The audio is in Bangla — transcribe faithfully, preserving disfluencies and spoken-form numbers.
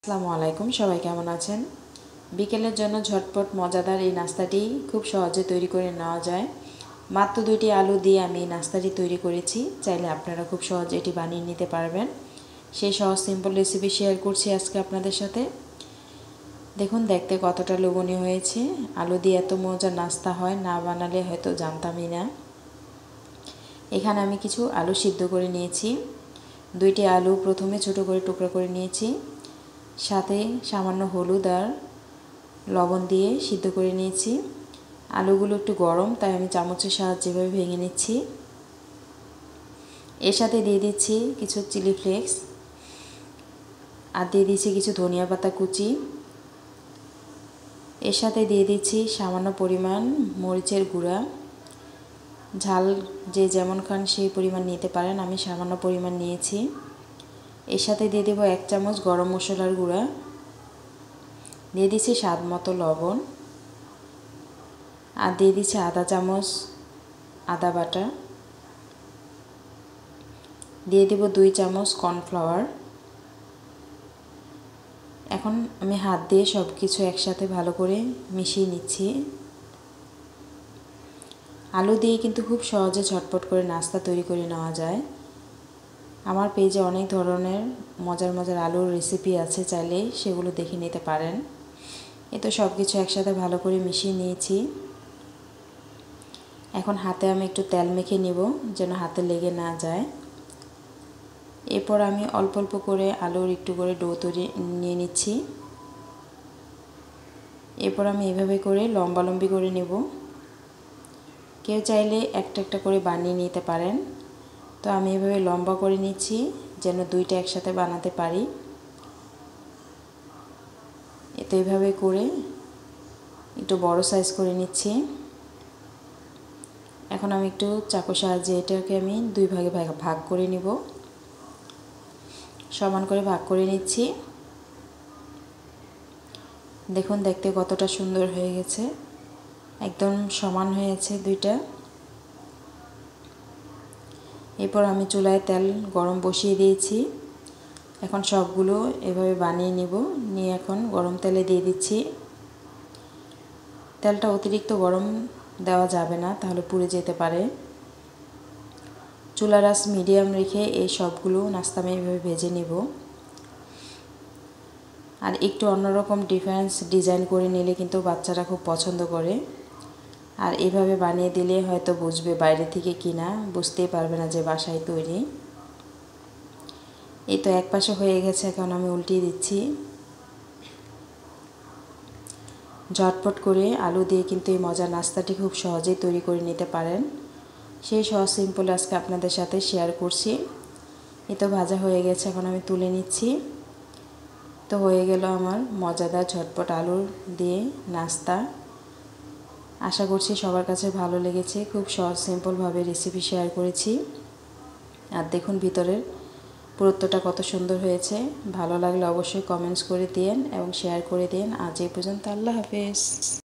আসসালামু আলাইকুম, সবাই কেমন আছেন? বিকেলের জন্য ঝটপট মজাদার এই নাস্তাটি খুব সহজে তৈরি করে নেওয়া যায়। মাত্র দুইটি আলু দিয়ে আমি এই নাস্তাটি তৈরি করেছি। চাইলে আপনারা খুব সহজে এটি বানিয়ে নিতে পারবেন। সেই সহজ সিম্পল রেসিপি শেয়ার করছি আজকে আপনাদের সাথে। দেখুন দেখতে কতটা লোভনীয় হয়েছে। আলু দিয়ে এত মজার নাস্তা হয়, না বানালে হয়তো জানতামই না। এখানে আমি কিছু আলু সিদ্ধ করে নিয়েছি। দুইটি আলু প্রথমে ছোট করে টুকরা করে নিয়েছি, সাথে সামান্য হলুদ আর লবণ দিয়ে সিদ্ধ করে নিয়েছি। আলুগুলো একটু গরম, তাই আমি চামচের সাহায্যে এভাবে ভেঙে নিচ্ছি। এর সাথে দিয়ে দিচ্ছি কিছু চিলি ফ্লেক্স আর দিয়ে দিচ্ছি কিছু ধনিয়া পাতা কুচি। এর সাথে দিয়ে দিচ্ছি সামান্য পরিমাণ মরিচের গুঁড়া। ঝাল যে যেমন খান সেই পরিমাণ নিতে পারেন, আমি সামান্য পরিমাণ নিয়েছি। এর সাথে দিয়ে দেবো এক চামচ গরম মশলার গুঁড়া, দিয়ে দিচ্ছি স্বাদ মতো লবণ আর দিয়ে দিচ্ছি আধা চামচ আদা বাটা, দিয়ে দেব দুই চামচ কর্নফ্লাওয়ার। এখন আমি হাত দিয়ে সব কিছু একসাথে ভালো করে মিশিয়ে নিচ্ছি। আলু দিয়ে কিন্তু খুব সহজে ঝটপট করে নাস্তা তৈরি করে নেওয়া যায়। আমার পেজে অনেক ধরনের মজার মজার আলুর রেসিপি আছে, চাইলে সেগুলো দেখে নিতে পারেন। এ তো সব কিছু একসাথে ভালো করে মিশিয়ে নিয়েছি। এখন হাতে আমি একটু তেল মেখে নিব, যেন হাতে লেগে না যায়। এরপর আমি অল্প অল্প করে আলুর একটু করে ডো তৈরি নিয়ে নিচ্ছি। এরপর আমি এভাবে করে লম্বা লম্বি করে নেব। কেউ চাইলে একটা একটা করে বানিয়ে নিতে পারেন, তো আমি এভাবে লম্বা করে নিচ্ছি যেন দুইটা একসাথে বানাতে পারি। তো এইভাবে করে একটু বড় সাইজ করে নিচ্ছি। এখন আমি একটু চাকুর সাহায্যে এটাকে আমি দুই ভাগে ভাগ করে নিব। সমান করে ভাগ করে নিচ্ছি। দেখুন দেখতে কতটা সুন্দর হয়ে গেছে, একদম সমান হয়েছে দুইটা। এরপর আমি চুলায় তেল গরম বসিয়ে দিয়েছি। এখন সবগুলো এভাবে বানিয়ে নিব। নিয়ে এখন গরম তেলে দিয়ে দিচ্ছি। তেলটা অতিরিক্ত গরম দেওয়া যাবে না, তাহলে পুড়ে যেতে পারে। চুলার আঁচ মিডিয়াম রেখে এই সবগুলো নাস্তা আমি এভাবে ভেজে নেব। আর একটু অন্যরকম ডিফারেন্স ডিজাইন করে নিলে কিন্তু বাচ্চারা খুব পছন্দ করে। আর এভাবে বানিয়ে দিলে হয়তো বুঝবে বাইরে থেকে কিনা, বুঝতেই পারবে না যে বাসায় তৈরি। এই তো এক পাশে হয়ে গেছে, এখন আমি উল্টিয়ে দিচ্ছি। ঝটপট করে আলু দিয়ে কিন্তু এই মজার নাস্তাটি খুব সহজেই তৈরি করে নিতে পারেন। সেই সহজ সিম্পল আজকে আপনাদের সাথে শেয়ার করছি। এই তো ভাজা হয়ে গেছে, এখন আমি তুলে নিচ্ছি। তো হয়ে গেল আমার মজাদার ঝটপট আলুর দিয়ে নাস্তা। আশা করছি সবার কাছে ভালো লেগেছে। খুব সহজ সিম্পলভাবে রেসিপি শেয়ার করেছি। আর দেখুন ভিতরের পুরুত্বটা কত সুন্দর হয়েছে। ভালো লাগলে অবশ্যই কমেন্টস করে দিন এবং শেয়ার করে দিন। আজ এই পর্যন্ত, আল্লাহ হাফেজ।